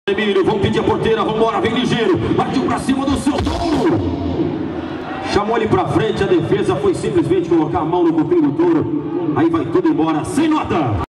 Emílio, vamos pedir a porteira, vambora, vem ligeiro, partiu pra cima do seu touro. Chamou ele pra frente, a defesa foi simplesmente colocar a mão no cupim do touro. Aí vai tudo embora, sem nota.